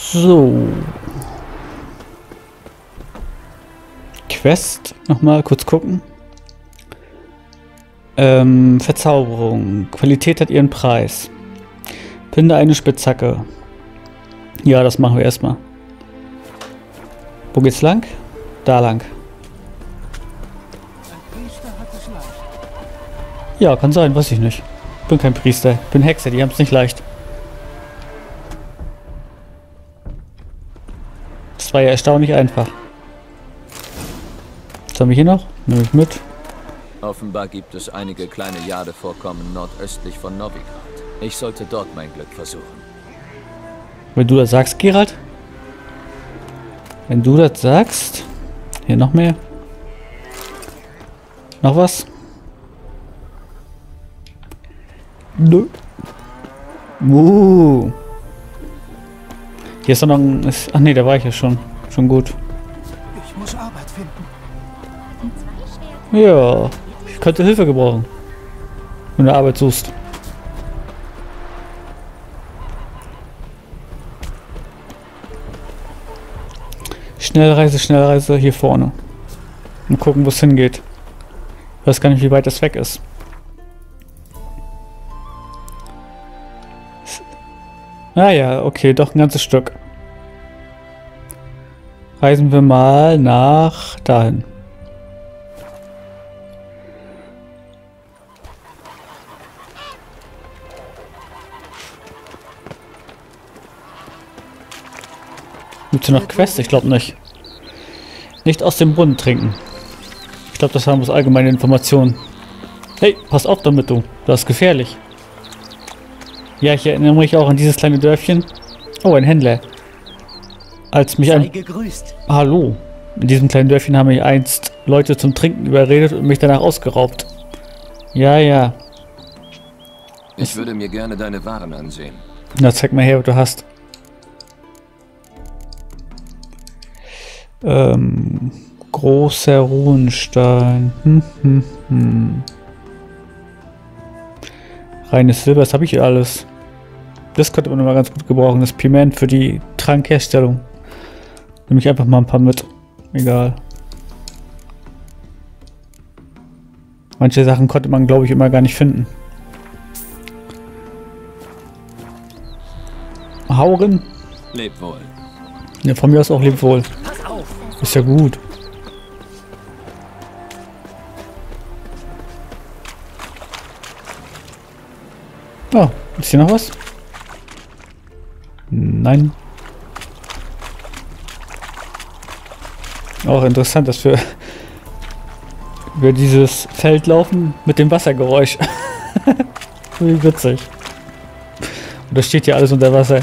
So. Quest. Nochmal kurz gucken. Verzauberung. Qualität hat ihren Preis. Finde eine Spitzhacke. Ja, das machen wir erstmal. Wo geht's lang? Da lang. Ja, kann sein, weiß ich nicht. Ich bin kein Priester, ich bin Hexer, die haben es nicht leicht. Das war ja erstaunlich einfach. Was haben wir hier noch? Nehme ich mit. Offenbar gibt es einige kleine Jadevorkommen nordöstlich von Novigrad. Ich sollte dort mein Glück versuchen. Wenn du das sagst, Geralt? Wenn du das sagst... Hier noch mehr. Noch was? Nö. Hier ist doch noch ein... Ach nee, da war ich ja schon. Schon gut. Ich muss Arbeit finden. Ja, ich könnte Hilfe gebrauchen. Wenn du Arbeit suchst. Schnellreise, hier vorne. Mal gucken, wo es hingeht. Ich weiß gar nicht, wie weit das weg ist. Ah ja, okay, doch ein ganzes Stück. Reisen wir mal nach dahin. Gibt es noch Quest? Ich glaube nicht. Nicht aus dem Brunnen trinken. Ich glaube, das haben wir allgemeine Informationen. Hey, pass auf damit, du. Das ist gefährlich. Ja, ich erinnere mich auch an dieses kleine Dörfchen. Oh, ein Händler. Als mich ein... Hallo. In diesem kleinen Dörfchen haben mich einst Leute zum Trinken überredet und mich danach ausgeraubt. Ja, ja. Ich würde mir gerne deine Waren ansehen. Na, zeig mal her, was du hast. Großer Runenstein. Reines Silber, das habe ich alles. Das könnte man mal ganz gut gebrauchen. Das Piment für die Trankherstellung. Nehme ich einfach mal ein paar mit. Egal. Manche Sachen konnte man, glaube ich, immer gar nicht finden. Hauren. Leb wohl. Ja, von mir aus auch leb wohl. Ist ja gut. Oh, ist hier noch was? Nein. Auch interessant, dass wir über dieses Feld laufen mit dem Wassergeräusch. Wie witzig. Und da steht hier alles unter Wasser.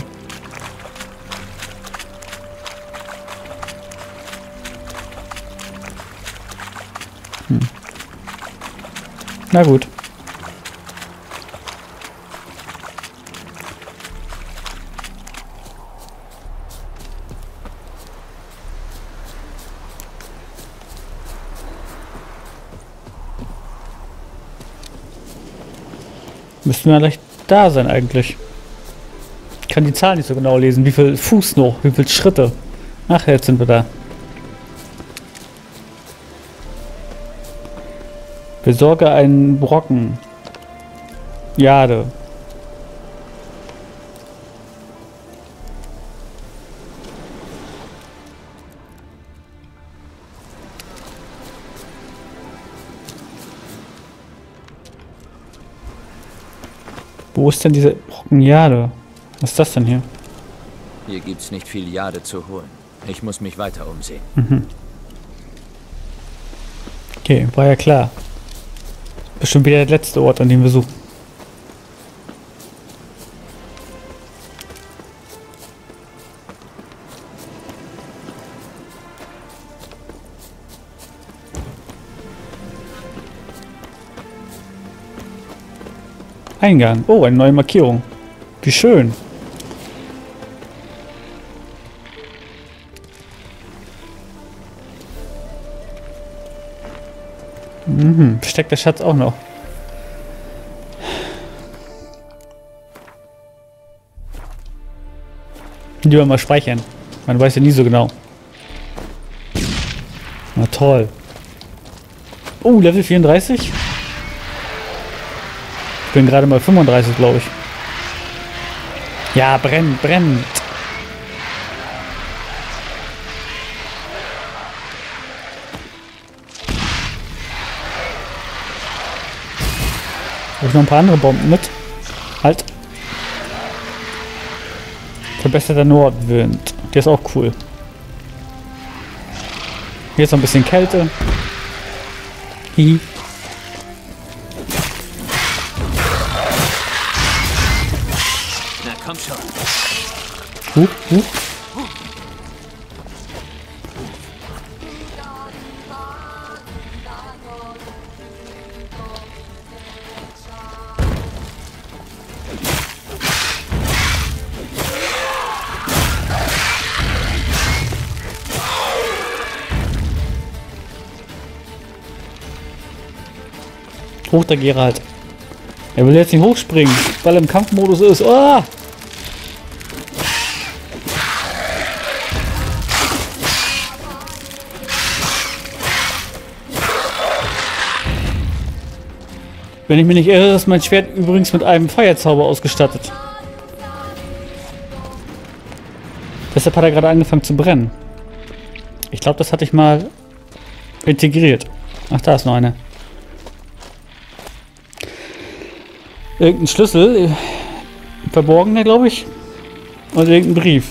Na gut. Müssten wir gleich da sein eigentlich. Ich kann die Zahl nicht so genau lesen. Wie viel Fuß noch? Wie viele Schritte? Ach, jetzt sind wir da. Besorge einen Brocken. Jade. Wo ist denn diese Brocken Jade? Was ist das denn hier? Hier gibt's nicht viel Jade zu holen. Ich muss mich weiter umsehen. Okay, war ja klar. Bestimmt wieder der letzte Ort, an dem wir suchen. Eingang. Oh, eine neue Markierung. Wie schön. Steckt der Schatz auch noch. Lieber mal speichern. Man weiß ja nie so genau. Na toll. Oh, Level 34? Ich bin gerade mal 35, glaube ich. Ja, brennt, brennt. Habe ich noch ein paar andere Bomben mit? Halt. Verbesserter Nordwind. Der ist auch cool. Hier ist noch ein bisschen Kälte. Hihi. Na komm schon. Huch. Hoch der Geralt. Er will jetzt nicht hochspringen, weil er im Kampfmodus ist. Oh! Wenn ich mich nicht irre, ist mein Schwert übrigens mit einem Feuerzauber ausgestattet. Deshalb hat er gerade angefangen zu brennen. Ich glaube, das hatte ich mal integriert. Ach, da ist noch eine. Irgendein Schlüssel, verborgener, glaube ich. Und irgendein Brief.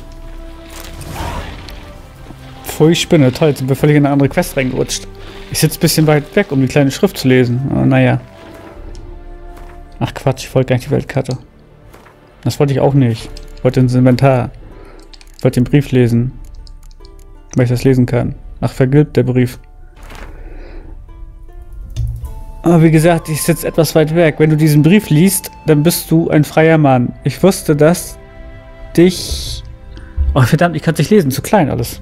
Pfui, Spinne, toll, jetzt sind wir völlig in eine andere Quest reingerutscht. Ich sitze ein bisschen weit weg, um die kleine Schrift zu lesen. Aber naja. Ach Quatsch, ich wollte gar nicht die Weltkarte. Das wollte ich auch nicht. Ich wollte ins Inventar. Ich wollte den Brief lesen. Weil ich das lesen kann. Ach, vergilbt der Brief. Aber wie gesagt, ich sitze etwas weit weg. Wenn du diesen Brief liest, dann bist du ein freier Mann. Ich wusste, dass dich... Oh verdammt, ich kann es nicht lesen. Zu klein alles.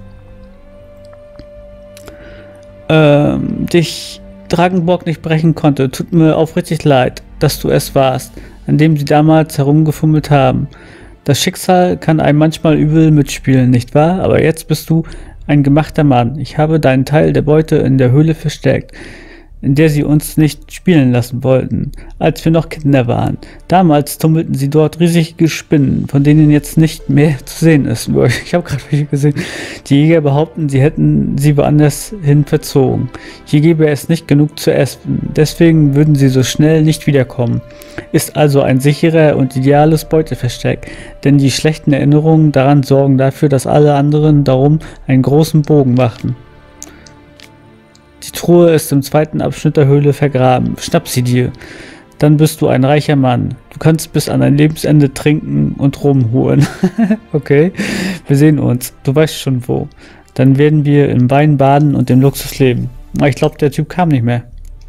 Dich Dragenborg nicht brechen konnte. Tut mir aufrichtig leid, dass du es warst, an dem sie damals herumgefummelt haben. Das Schicksal kann einem manchmal übel mitspielen, nicht wahr? Aber jetzt bist du ein gemachter Mann. Ich habe deinen Teil der Beute in der Höhle versteckt, in der sie uns nicht spielen lassen wollten, als wir noch Kinder waren. Damals tummelten sie dort riesige Spinnen, von denen jetzt nicht mehr zu sehen ist. Ich habe gerade welche gesehen. Die Jäger behaupten, sie hätten sie woanders hin verzogen. Hier gäbe es nicht genug zu essen, deswegen würden sie so schnell nicht wiederkommen. Ist also ein sicherer und ideales Beuteversteck, denn die schlechten Erinnerungen daran sorgen dafür, dass alle anderen darum einen großen Bogen machten. Die Truhe ist im zweiten Abschnitt der Höhle vergraben. Schnapp sie dir. Dann bist du ein reicher Mann. Du kannst bis an dein Lebensende trinken und rumholen. Okay, wir sehen uns. Du weißt schon wo. Dann werden wir im Wein baden und im Luxus leben. Aber ich glaube, der Typ kam nicht mehr.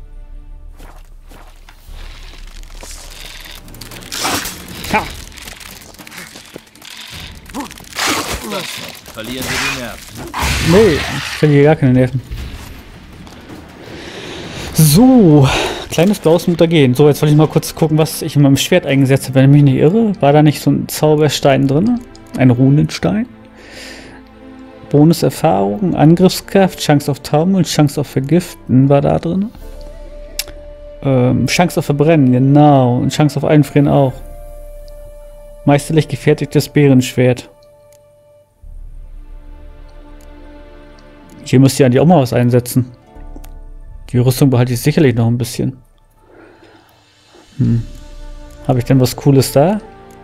Ha! Verlieren wir die Nerven. Nee, ich verliere gar keine Nerven. So, kleines blaues Mutagen. So, jetzt wollte ich mal kurz gucken, was ich in meinem Schwert eingesetzt habe. Wenn ich mich nicht irre, war da nicht so ein Zauberstein drin? Ein Runenstein? Bonuserfahrung, Angriffskraft, Chance auf Taumeln, Chance auf Vergiften war da drin. Chance auf Verbrennen, genau. Und Chance auf Einfrieren auch. Meisterlich gefertigtes Bärenschwert. Hier müsst ihr eigentlich auch mal was einsetzen. Die Rüstung behalte ich sicherlich noch ein bisschen. Habe ich denn was Cooles da?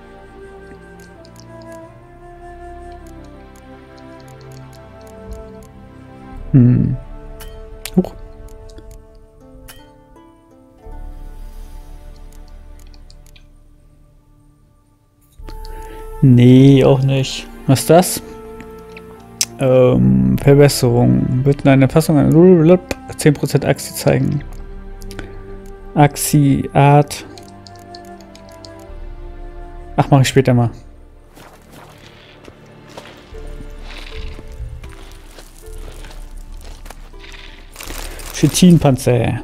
Huch. Nee, auch nicht. Was ist das? Verbesserung. Wird in einer Fassung eine 10% Axi zeigen. Axi, Art. Ach, mache ich später mal. Chitinpanzer.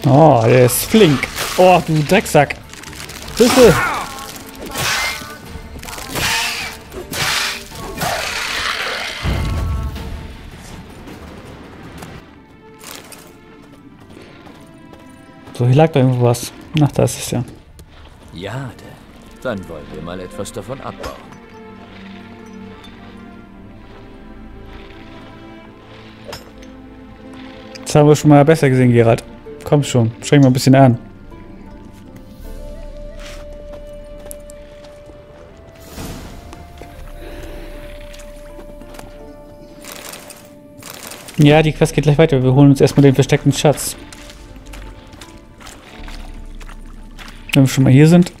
Oh, der ist flink. Oh, du Drecksack. Hilfe! So, hier lag da irgendwo was. Ach, da ist es ja. Jade. Dann wollen wir mal etwas davon abbauen. Das haben wir schon mal besser gesehen, Gerald. Komm schon, streng mal ein bisschen an. Ja, die Quest geht gleich weiter. Wir holen uns erstmal den versteckten Schatz. Wenn wir schon mal hier sind.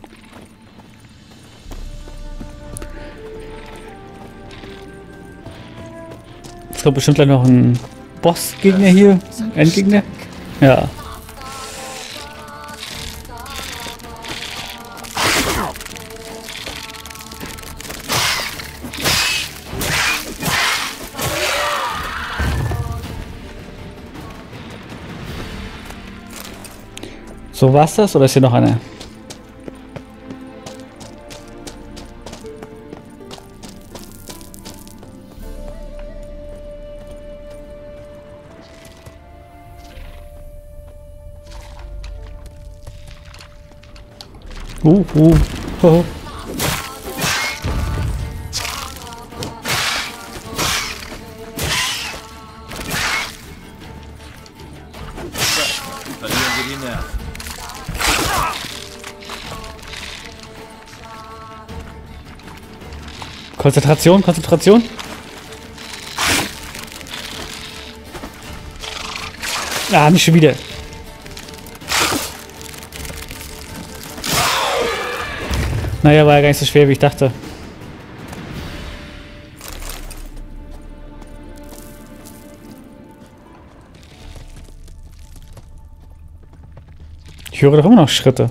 Es kommt bestimmt gleich noch ein Bossgegner hier. Endgegner. Ja. So, war's das oder ist hier noch eine? Oh. Verlieren wir die Nerven. Konzentration, Konzentration. Ah, nicht schon wieder. Naja, war ja gar nicht so schwer, wie ich dachte. Ich höre doch immer noch Schritte.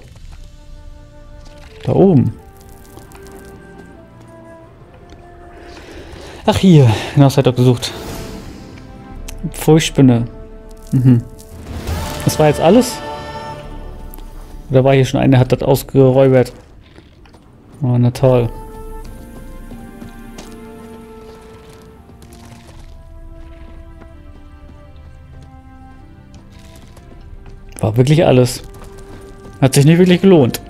Da oben. Ach hier, genau, das hat er gesucht. Furchtspinne. Mhm. Das war jetzt alles? Oder war hier schon eine, hat das ausgeräubert? Oh, na toll. War wirklich alles. Hat sich nicht wirklich gelohnt.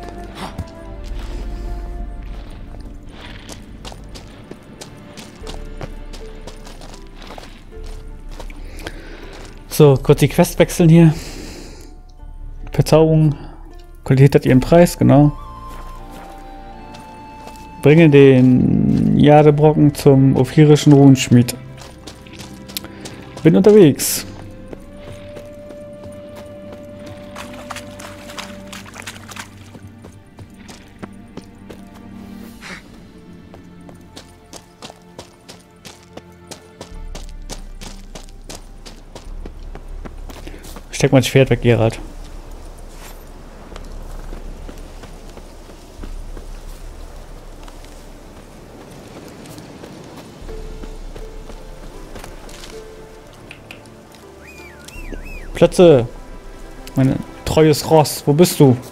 So, kurz die Quest wechseln hier. Verzauberung. Qualität hat ihren Preis, genau. Bringe den Jadebrocken zum ophirischen Runenschmied. Bin unterwegs. Steck mein Schwert weg, Gerald. Plötze! Mein treues Ross, wo bist du?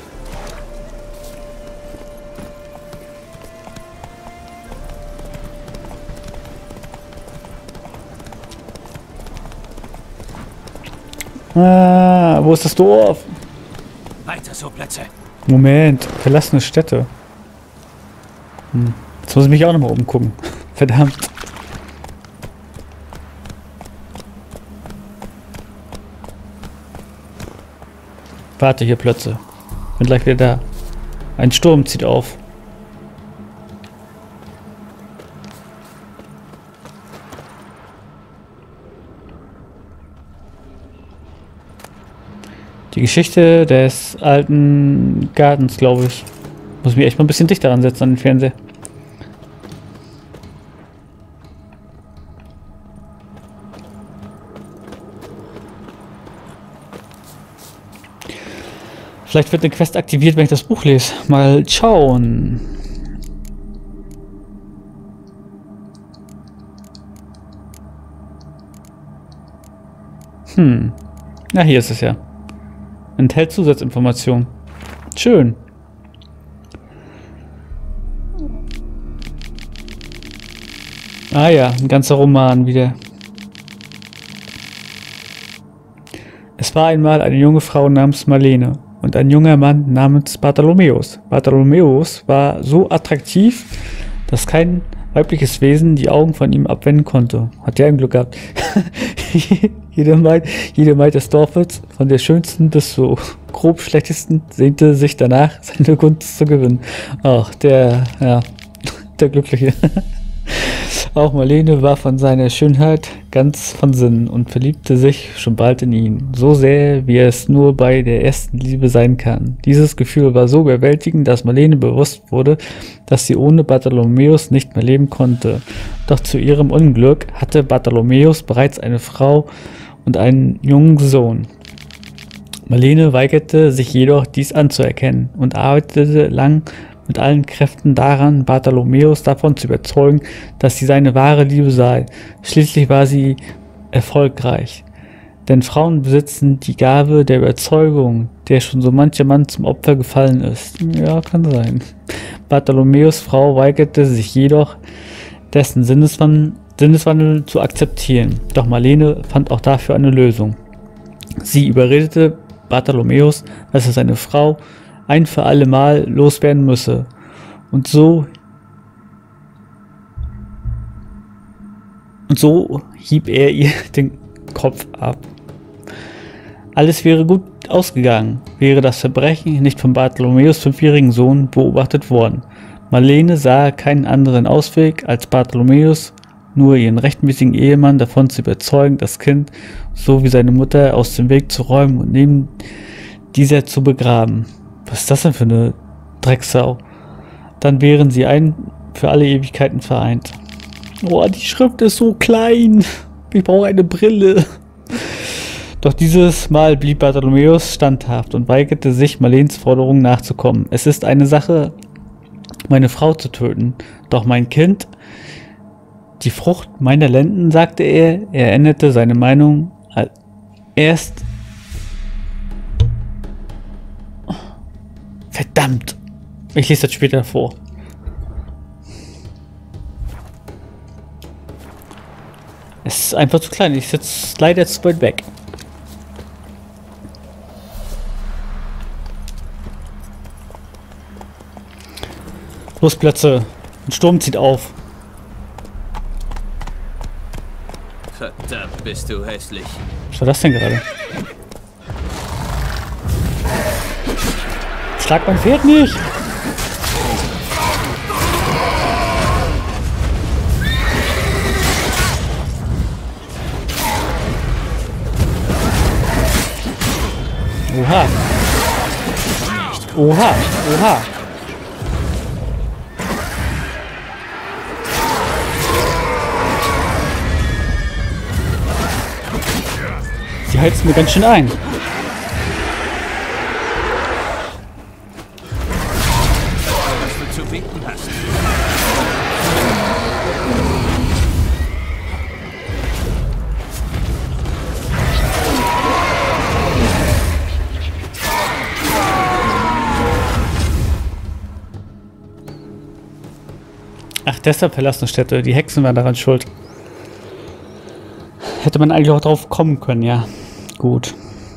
Ah, wo ist das Dorf? Weiter so, Plätze. Moment, verlassene Städte. Jetzt muss ich mich auch nochmal umgucken. Verdammt. Warte hier, Plötze. Bin gleich wieder da. Ein Sturm zieht auf. Die Geschichte des alten Gartens, glaube ich. Muss mich echt mal ein bisschen dichter ansetzen an den Fernseher. Vielleicht wird eine Quest aktiviert, wenn ich das Buch lese. Mal schauen. Na, hier ist es ja. Enthält Zusatzinformationen. Schön. Ah ja, ein ganzer Roman wieder. Es war einmal eine junge Frau namens Marlene und ein junger Mann namens Bartholomäus. Bartholomäus war so attraktiv, dass kein weibliches Wesen die Augen von ihm abwenden konnte. Hat ja ein Glück gehabt. Jede Maid des Dorfes, von der schönsten bis zur grob schlechtesten, sehnte sich danach, seine Gunst zu gewinnen. Ach, der Glückliche. Auch Marlene war von seiner Schönheit ganz von Sinnen und verliebte sich schon bald in ihn. So sehr, wie es nur bei der ersten Liebe sein kann. Dieses Gefühl war so überwältigend, dass Marlene bewusst wurde, dass sie ohne Bartholomäus nicht mehr leben konnte. Doch zu ihrem Unglück hatte Bartholomäus bereits eine Frau und einen jungen Sohn. Marlene weigerte sich jedoch, dies anzuerkennen und arbeitete lang mit allen Kräften daran, Bartholomäus davon zu überzeugen, dass sie seine wahre Liebe sei. Schließlich war sie erfolgreich. Denn Frauen besitzen die Gabe der Überzeugung, der schon so mancher Mann zum Opfer gefallen ist. Ja, kann sein. Bartholomäus' Frau weigerte sich jedoch, dessen Sinneswandel zu akzeptieren. Doch Marlene fand auch dafür eine Lösung. Sie überredete Bartholomäus, dass er seine Frau ein für alle Mal loswerden müsse. Und so hieb er ihr den Kopf ab. Alles wäre gut ausgegangen, wäre das Verbrechen nicht von Bartholomäus' 5-jährigen Sohn beobachtet worden. Marlene sah keinen anderen Ausweg, als Bartholomäus, nur ihren rechtmäßigen Ehemann davon zu überzeugen, das Kind so wie seine Mutter aus dem Weg zu räumen und neben dieser zu begraben. Was ist das denn für eine Drecksau? Dann wären sie für alle Ewigkeiten vereint. Oh, die Schrift ist so klein. Ich brauche eine Brille. Doch dieses Mal blieb Bartholomäus standhaft und weigerte sich, Marlenes Forderungen nachzukommen. Es ist eine Sache, meine Frau zu töten. Doch mein Kind, die Frucht meiner Lenden, sagte er. Er änderte seine Meinung erst. Verdammt! Ich lese das später vor. Es ist einfach zu klein. Ich sitze leider zu weit weg. Los, Plätze. Ein Sturm zieht auf. Verdammt, bist du hässlich. Was war das denn gerade? Schlag mein Pferd nicht! Oha! Oha! Oha! Sie heizt mir ganz schön ein. Zu bieten hast. Ach, deshalb verlassene Städte. Die Hexen waren daran schuld. Hätte man eigentlich auch drauf kommen können, ja. Gut.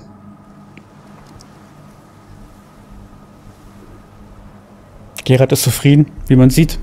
Geralt ist zufrieden, wie man sieht.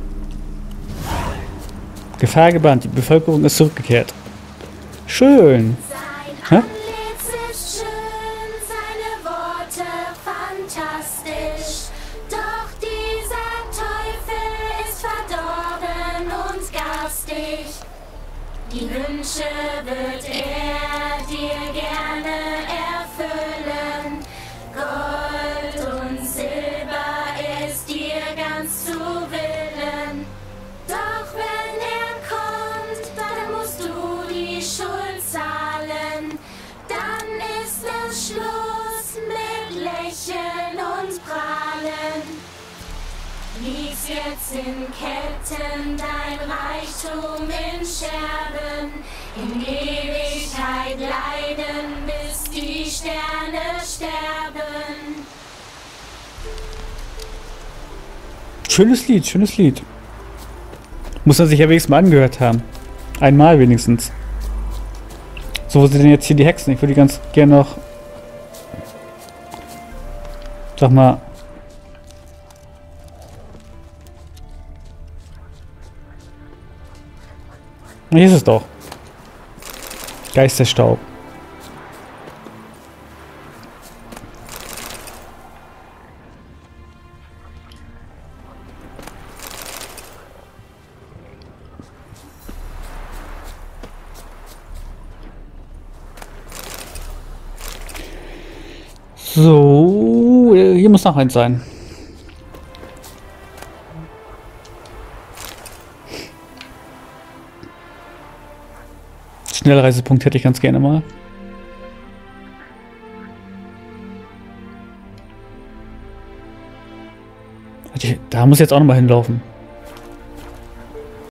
Gefahr gebannt, die Bevölkerung ist zurückgekehrt. Schön. Sein Antlitz ist schön, seine Worte fantastisch. Doch dieser Teufel ist verdorben und garstig. Die Wünsche wird er dir gerne erfüllen. Gold und Silber ist dir ganz zu willen. Doch wenn er kommt, dann musst du die Schuld zahlen. Dann ist es Schluss mit Lächeln und Prahlen. Liegst jetzt in Ketten, dein Reichtum in Scherben, in Ewigkeit leiden, bis die die Sterne sterben. Schönes Lied, schönes Lied. Muss man sich ja wenigstens mal angehört haben. Einmal wenigstens. So, wo sind denn jetzt hier die Hexen? Ich würde die ganz gerne noch... Sag mal... Hier ist es doch. Geisterstaub. So, hier muss noch eins sein. Schnellreisepunkt hätte ich ganz gerne mal. Da muss ich jetzt auch noch mal hinlaufen.